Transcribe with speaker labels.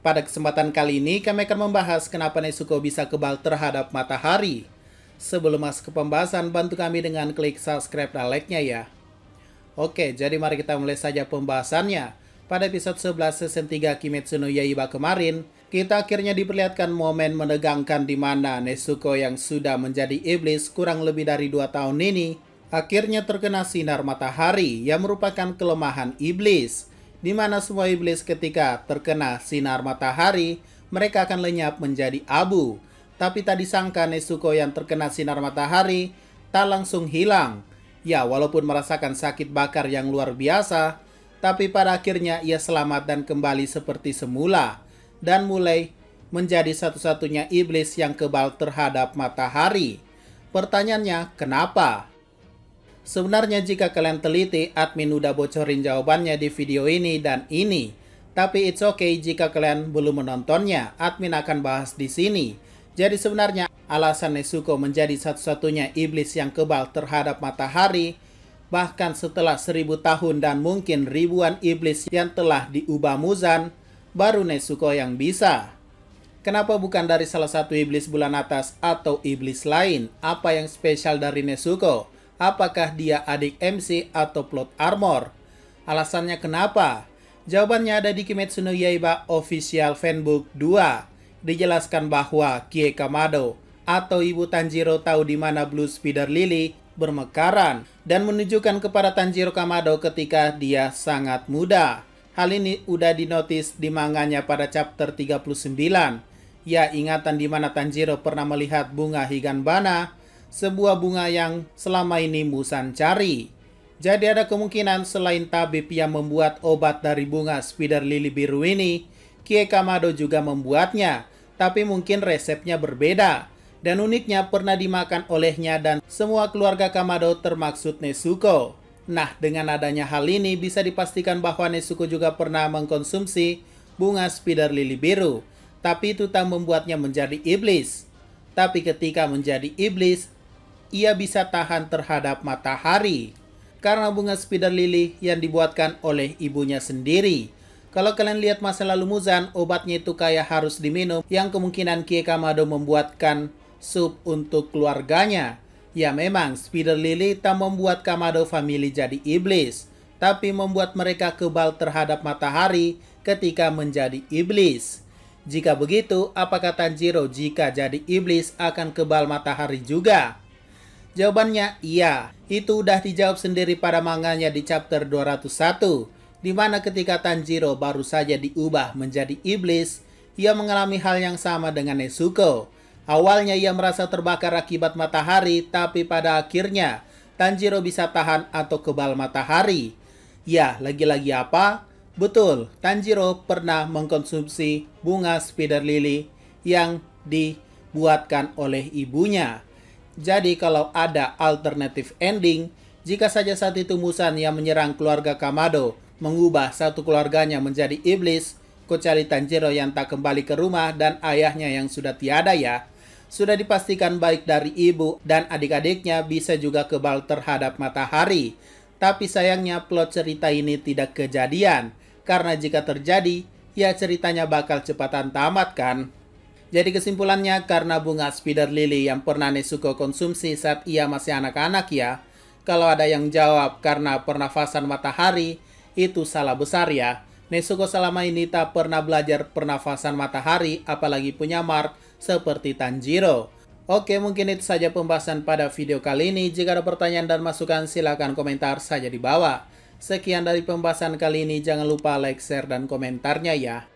Speaker 1: Pada kesempatan kali ini, kami akan membahas kenapa Nezuko bisa kebal terhadap matahari. Sebelum masuk ke pembahasan, bantu kami dengan klik subscribe dan like-nya ya. Oke, jadi mari kita mulai saja pembahasannya. Pada episode 11 season 3 Kimetsu no Yaiba kemarin, kita akhirnya diperlihatkan momen menegangkan di mana Nezuko yang sudah menjadi iblis kurang lebih dari 2 tahun ini, akhirnya terkena sinar matahari yang merupakan kelemahan iblis. Di mana semua iblis ketika terkena sinar matahari, mereka akan lenyap menjadi abu. Tapi tak disangka Nezuko yang terkena sinar matahari tak langsung hilang. Ya, walaupun merasakan sakit bakar yang luar biasa, tapi pada akhirnya ia selamat dan kembali seperti semula. Dan mulai menjadi satu-satunya iblis yang kebal terhadap matahari. Pertanyaannya, kenapa? Sebenarnya jika kalian teliti, admin udah bocorin jawabannya di video ini dan ini. Tapi it's okay jika kalian belum menontonnya, admin akan bahas di sini. Jadi sebenarnya alasan Nezuko menjadi satu-satunya iblis yang kebal terhadap matahari, bahkan setelah 1000 tahun dan mungkin ribuan iblis yang telah diubah Muzan, baru Nezuko yang bisa. Kenapa bukan dari salah satu iblis bulan atas atau iblis lain? Apa yang spesial dari Nezuko? Apakah dia adik MC atau plot armor? Alasannya kenapa? Jawabannya ada di Kimetsu no Yaiba Official Fanbook 2. Dijelaskan bahwa Kie Kamado atau Ibu Tanjiro tahu di mana Blue Spider Lily bermekaran dan menunjukkan kepada Tanjiro Kamado ketika dia sangat muda. Hal ini udah dinotis di manganya pada chapter 39. Ya, ingatan di mana Tanjiro pernah melihat bunga Higanbana, sebuah bunga yang selama ini Muzan cari. Jadi ada kemungkinan selain tabib yang membuat obat dari bunga Spider Lily biru ini, Kie Kamado juga membuatnya, tapi mungkin resepnya berbeda. Dan uniknya pernah dimakan olehnya dan semua keluarga Kamado termaksud Nezuko. Nah, dengan adanya hal ini bisa dipastikan bahwa Nezuko juga pernah mengkonsumsi bunga Spider Lily biru, tapi itu tak membuatnya menjadi iblis. Tapi ketika menjadi iblis, ia bisa tahan terhadap matahari karena bunga Spider Lily yang dibuatkan oleh ibunya sendiri. Kalau kalian lihat masa lalu Muzan, obatnya itu kayak harus diminum, yang kemungkinan Kie Kamado membuatkan sup untuk keluarganya. Ya, memang Spider Lily tak membuat Kamado family jadi iblis, tapi membuat mereka kebal terhadap matahari ketika menjadi iblis. Jika begitu, apakah Tanjiro jika jadi iblis akan kebal matahari juga? Jawabannya iya, itu udah dijawab sendiri pada manganya di chapter 201, di mana ketika Tanjiro baru saja diubah menjadi iblis, ia mengalami hal yang sama dengan Nezuko. Awalnya ia merasa terbakar akibat matahari, tapi pada akhirnya Tanjiro bisa tahan atau kebal matahari. Ya, lagi-lagi apa? Betul, Tanjiro pernah mengkonsumsi bunga Spider Lily yang dibuatkan oleh ibunya. Jadi kalau ada alternative ending, jika saja saat itu Muzan yang menyerang keluarga Kamado mengubah satu keluarganya menjadi iblis, kecuali Tanjiro yang tak kembali ke rumah dan ayahnya yang sudah tiada ya, sudah dipastikan baik dari ibu dan adik-adiknya bisa juga kebal terhadap matahari. Tapi sayangnya plot cerita ini tidak kejadian, karena jika terjadi, ya ceritanya bakal cepatan tamat kan. Jadi kesimpulannya, karena bunga Spider Lily yang pernah Nezuko konsumsi saat ia masih anak-anak ya. Kalau ada yang jawab karena pernafasan matahari, itu salah besar ya. Nezuko selama ini tak pernah belajar pernafasan matahari, apalagi punya mark seperti Tanjiro. Oke, mungkin itu saja pembahasan pada video kali ini. Jika ada pertanyaan dan masukan, silahkan komentar saja di bawah. Sekian dari pembahasan kali ini, jangan lupa like, share, dan komentarnya ya.